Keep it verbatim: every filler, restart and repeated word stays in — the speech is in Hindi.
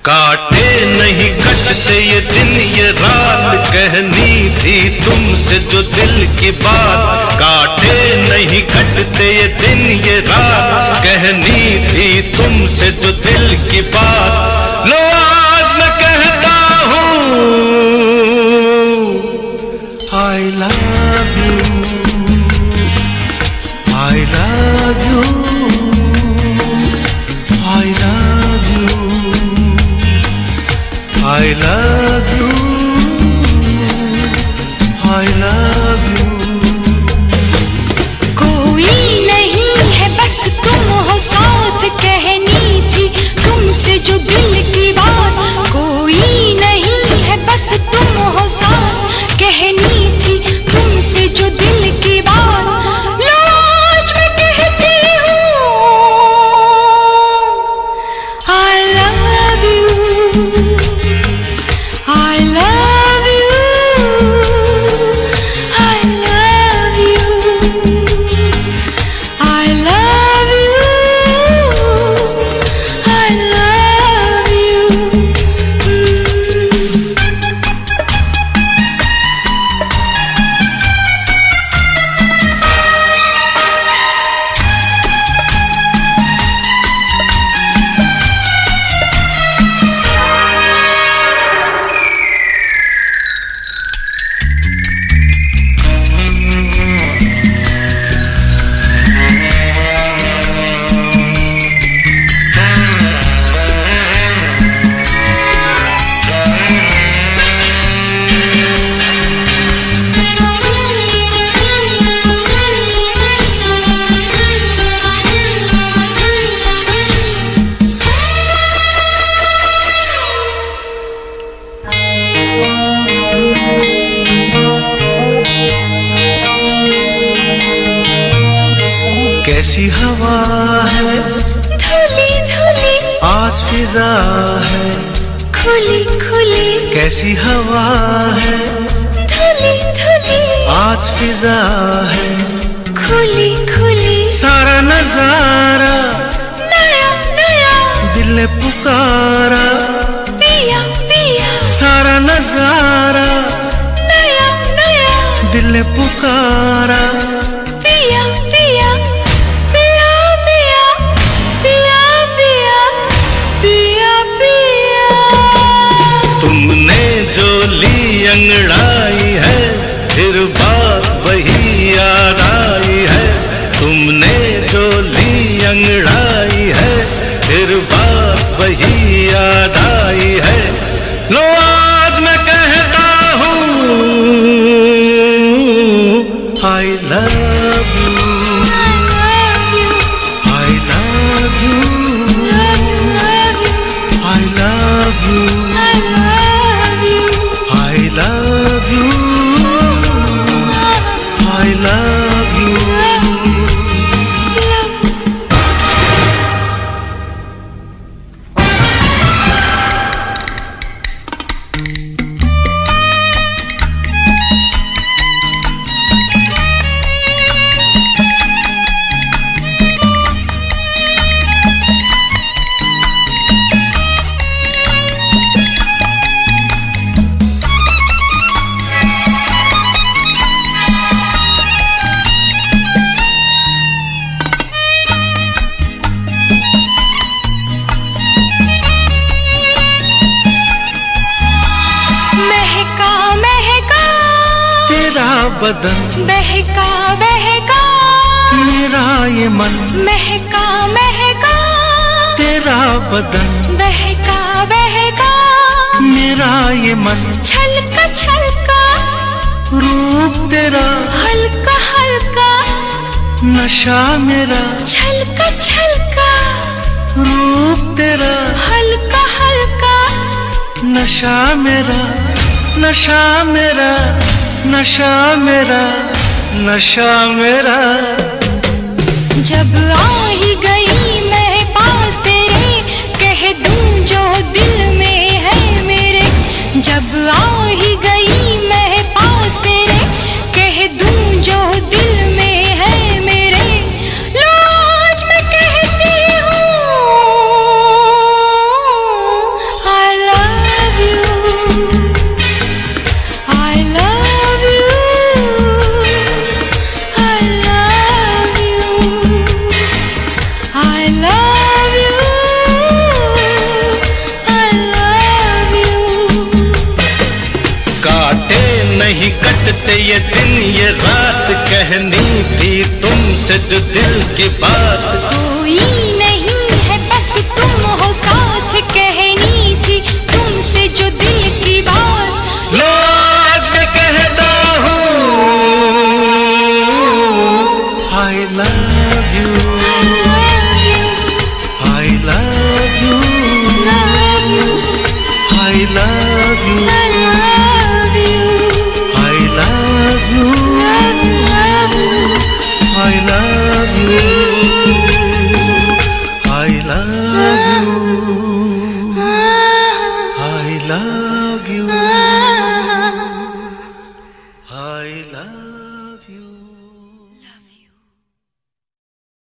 काटे नहीं कटते ये दिन ये रात, कहनी थी तुमसे जो दिल की बात। काटे नहीं कटते ये दिन ये रात, कहनी थी तुमसे जो दिल की बात। लो आज मैं कहता हूँ I love you, I love you, I love you, I love you, I love you। कोई नहीं है बस तुम हो साथ, कहनी थी तुमसे जो दिल की बात। कोई नहीं है बस तुम हो साथ, कहनी थी तुमसे जो दिल की बात। लो आज मैं कहती हूँ I love you, I love you, I love you, I love you, I love you। कैसी हवा है धुली धुली, आज फिजा है खुली खुली। कैसी हवा है धुली धुली, आज फिजा है खुली खुली। सारा नजारा नया नया, दिल ने पुकारा पिया पिया। सारा नजारा नया नया, दिल ने पुकारा पिया पिया पिया पिया पिया पिया पिया पिया। तुमने जो ली अंगड़ाई है, फिर बात वही याद आई है। तुमने जो ली अंगड़ाई है, फिर बात वही याद आई है। लो आज मैं कहता हूँ I love you, I love you, I love you, I love you, I love you, I love you, I love you। महका महका तेरा बदन, बहका बहका मेरा ये मन। महका महका तेरा बदन, बहका बहका मेरा ये मन। छलका छलका रूप तेरा, हल्का हल्का नशा मेरा। छलका छलका रूप तेरा, हल्का हल्का नशा मेरा, नशा मेरा, नशा मेरा, नशा मेरा। जब आ ही गई मैं पास तेरे, कह दूं जो दिल में है मेरे। जब आ ही गई मैं पास तेरे, कह दूं जो दिल में है मेरे। लो आज मैं कहती हूँ I I love you, I love you, I love you, I love you। काटे नहीं कटते ये दिन ये रात, कहनी थी तुमसे जो दिल की बात। कोई नहीं है बस तुम हो साथ।